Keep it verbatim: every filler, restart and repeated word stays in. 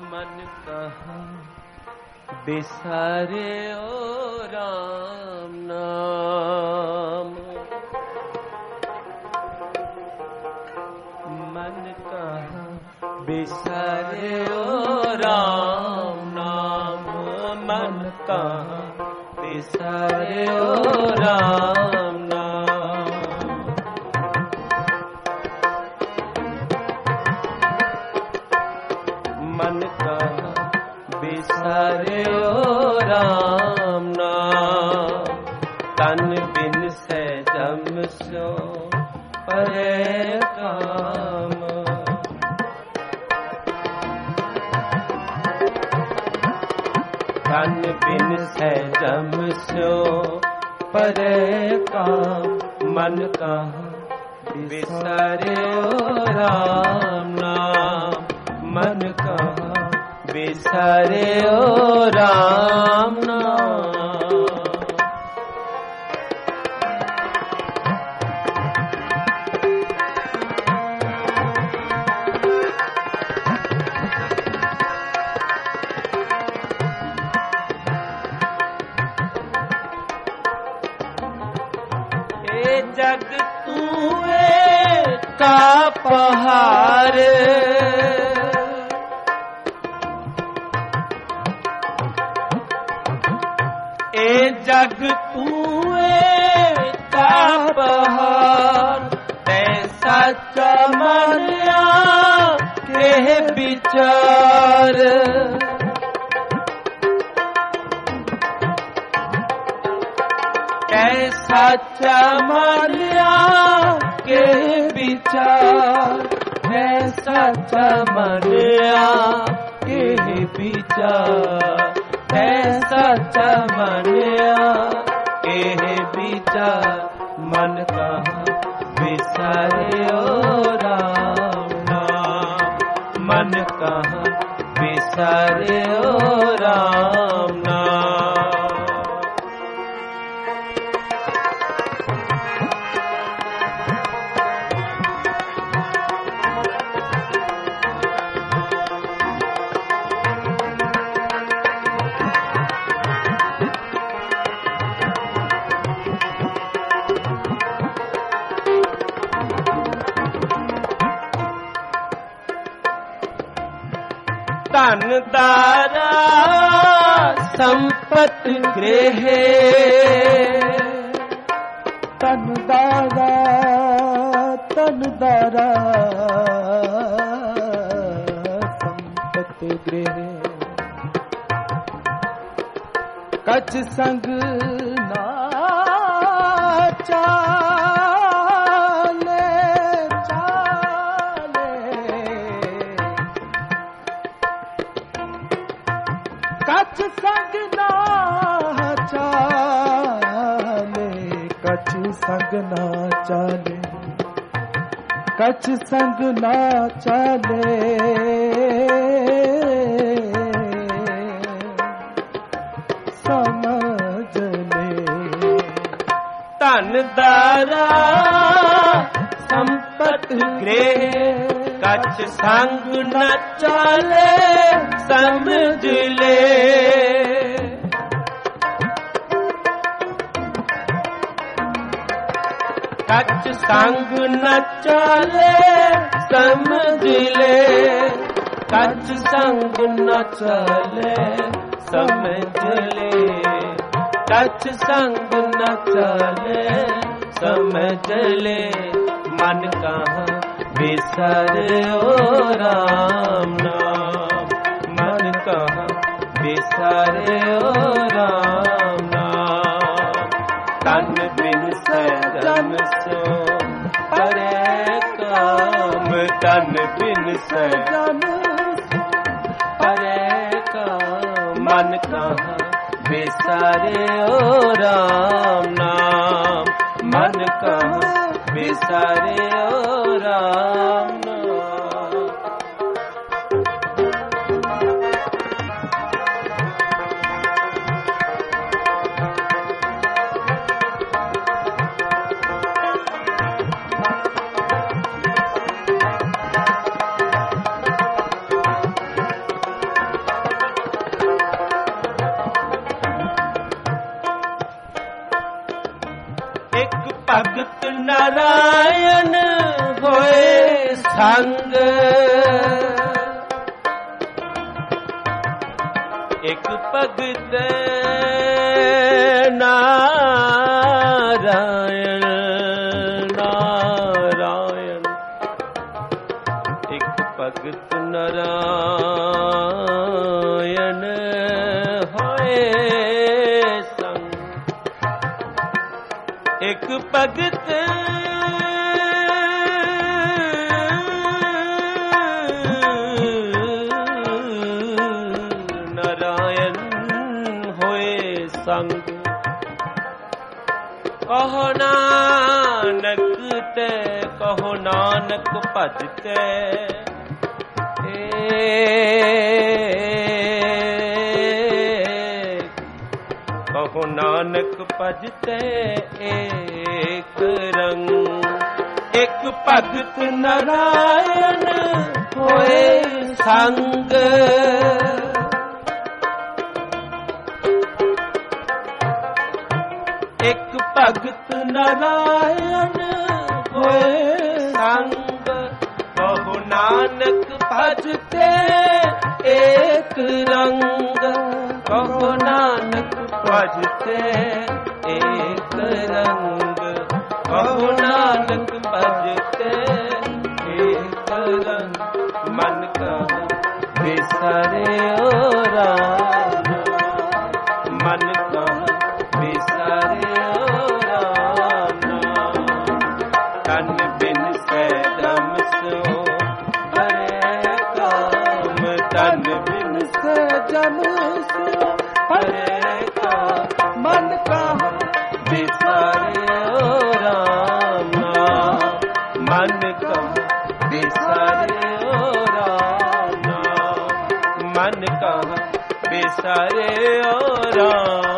मन कहाँ बिसारे ओ राम नाम, मन कहाँ बिसारे ओ राम नाम, मन कहाँ बिसारे ओ राम नाम। मन कहाँ बिसारे ओ राम नाम, तन बिन से जम सो परे काम। तन बिन से जम सो परे काम, मन कहाँ बिसारे ओ राम नाम, मन कहाँ बिसारे ओ राम नाम। ए जग तूए का पहाड़, ए जग तूए का पहाड़, तैसा चमनिया के विचार। कैसा चमनिया के विचार, कैसा चमनिया के विचार, ऐसा चमनिया के विचार। मन कहाँ बिसारे ओ राम नाम, मन कहाँ बिसारे ओ राम नाम। धन दारा संपत्ति गृह, तन दारा तन दारा संपत्ति गृह, कछ संग ना चाले चाले, कछ संग ना चाले, कछ संग ना चाले, कछ संग ना चाले। समझ ले धन दारा संपत्ति गृह, कछ संग न चाले समझ ले। कछ संग न चाले समझ ले, कछ संग न चाले समझ ले, कछ संग न चाले समझ ले। मन कहाँ बिसारे ओ राम नाम, मन कहाँ बिसारे ओ राम नाम। तन बिन से जम सो परे काम, तन बिन से जम परे काम। मन कहाँ बिसारे ओ राम नाम, मन कहाँ बिसारे ओ राम नाम। नारायण होए संग। एक भगत नारायण नारायण, एक भगत नारायण होए संग। एक भगत संग। कहो नानक ते कहो नानक भज ते, कहो नानक भज ते एक रंग। एक भगत नारायण होए संग। एक भगत नारायण होए संग। कहो नानक भजते एक रंग। कहो नानक भजते एक रंग। कहो नानक भजते एक रंग। मन कहो बिसरे ओ राम, मन कहो बिसरे ओ राम। तन बिन सैदम सो हरे काम। तन बिन सैदम सो हरे काम। मन कहो बिसरे ओ राम, मन कहो बिसरे ओ राम। मन कहो बिसरे ओ राम।